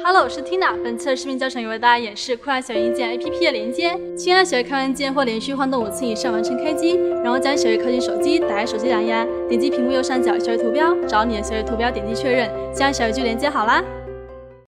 Hello， 我是 Tina。本次的视频教程也为大家演示酷浪小鱼硬件 APP 的连接。轻按小鱼开关键或连续晃动5次以上完成开机，然后将小鱼靠近手机，打开手机蓝牙，点击屏幕右上角小鱼图标，找你的小鱼图标点击确认，这样小鱼就连接好啦。